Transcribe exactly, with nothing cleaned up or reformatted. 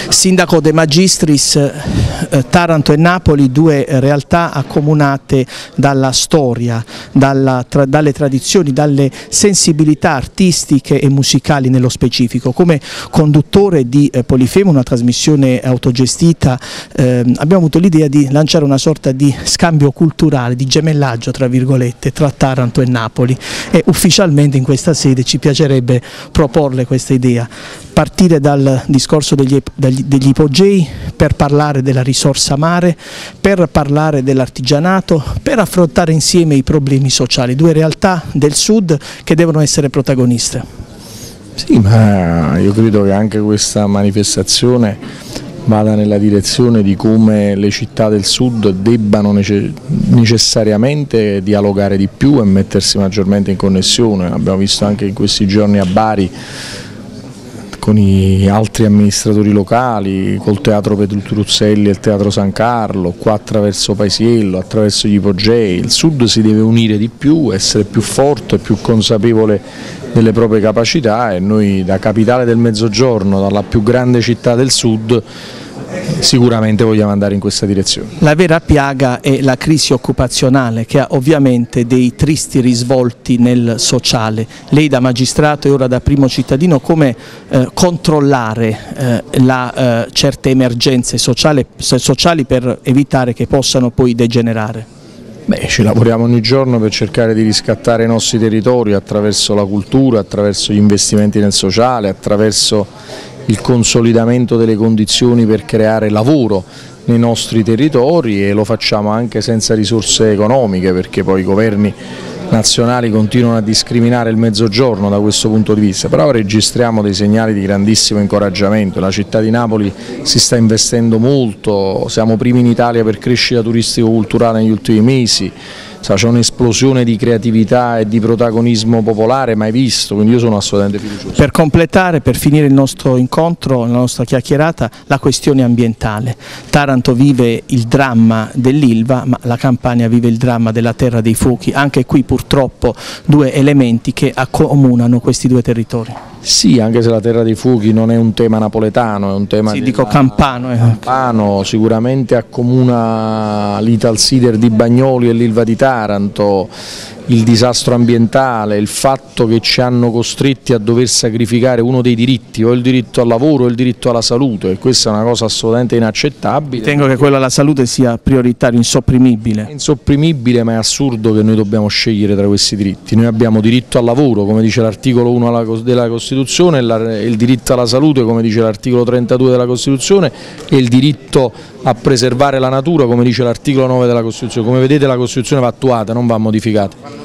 Sindaco De Magistris, eh, Taranto e Napoli, due realtà accomunate dalla storia, dalla, tra, dalle tradizioni, dalle sensibilità artistiche e musicali nello specifico. Come conduttore di eh, Polifemo, una trasmissione autogestita, eh, abbiamo avuto l'idea di lanciare una sorta di scambio culturale, di gemellaggio tra virgolette, tra Taranto e Napoli, e ufficialmente in questa sede ci piacerebbe proporle questa idea. Partire dal discorso degli, degli, degli ipogei per parlare della risorsa mare, per parlare dell'artigianato, per affrontare insieme i problemi sociali, due realtà del sud che devono essere protagoniste. Sì, ma io credo che anche questa manifestazione vada nella direzione di come le città del sud debbano necessariamente dialogare di più e mettersi maggiormente in connessione. Abbiamo visto anche in questi giorni a Bari con i altri amministratori locali, col Teatro Petruzzelli e il Teatro San Carlo, qua attraverso Paisiello, attraverso gli ipogei. Il sud si deve unire di più, essere più forte, più consapevole delle proprie capacità, e noi da capitale del Mezzogiorno, dalla più grande città del sud, sicuramente vogliamo andare in questa direzione. La vera piaga è la crisi occupazionale, che ha ovviamente dei tristi risvolti nel sociale. Lei da magistrato e ora da primo cittadino, come eh, controllare eh, la, eh, certe emergenze sociali, sociali per evitare che possano poi degenerare? Beh, ci lavoriamo ogni giorno per cercare di riscattare i nostri territori attraverso la cultura, attraverso gli investimenti nel sociale, attraverso il consolidamento delle condizioni per creare lavoro nei nostri territori, e lo facciamo anche senza risorse economiche, perché poi i governi nazionali continuano a discriminare il Mezzogiorno da questo punto di vista, però registriamo dei segnali di grandissimo incoraggiamento. La città di Napoli si sta investendo molto, siamo primi in Italia per crescita turistico-culturale negli ultimi mesi, c'è un'esplosione di creatività e di protagonismo popolare mai visto, quindi io sono assolutamente fiducioso. Per completare, per finire il nostro incontro, la nostra chiacchierata, la questione ambientale. Taranto vive il dramma dell'Ilva, ma la Campania vive il dramma della Terra dei Fuochi, anche qui purtroppo due elementi che accomunano questi due territori. Sì, anche se la Terra dei Fuochi non è un tema napoletano, è un tema sì, dico campano, eh. campano, sicuramente accomuna l'Italsider di Bagnoli e l'Ilva di Taranto, il disastro ambientale, il fatto che ci hanno costretti a dover sacrificare uno dei diritti, o il diritto al lavoro o il diritto alla salute, e questa è una cosa assolutamente inaccettabile. Ritengo che quello alla salute sia prioritario, insopprimibile. È insopprimibile, ma è assurdo che noi dobbiamo scegliere tra questi diritti. Noi abbiamo diritto al lavoro, come dice l'articolo uno della Costituzione, e il diritto alla salute, come dice l'articolo trentadue della Costituzione, e il diritto a preservare la natura, come dice l'articolo nove della Costituzione. Come vedete, la Costituzione va attuata, non va modificata.